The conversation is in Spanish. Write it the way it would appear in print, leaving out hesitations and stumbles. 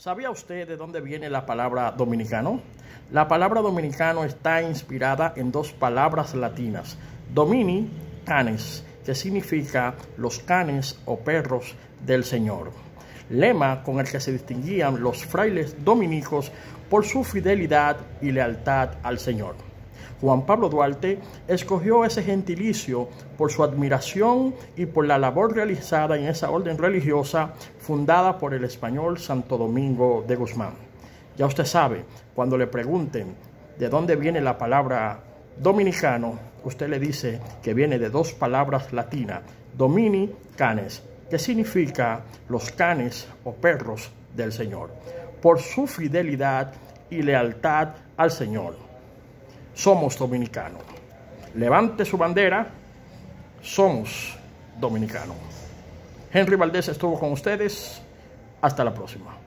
¿Sabía usted de dónde viene la palabra dominicano? La palabra dominicano está inspirada en dos palabras latinas, domini, canes, que significa los canes o perros del Señor. Lema con el que se distinguían los frailes dominicos por su fidelidad y lealtad al Señor. Juan Pablo Duarte escogió ese gentilicio por su admiración y por la labor realizada en esa orden religiosa fundada por el español Santo Domingo de Guzmán. Ya usted sabe, cuando le pregunten de dónde viene la palabra dominicano, usted le dice que viene de dos palabras latinas, domini, canes, que significa los canes o perros del Señor, por su fidelidad y lealtad al Señor. Somos dominicanos. Levante su bandera, somos dominicanos. Henry Valdés estuvo con ustedes. Hasta la próxima.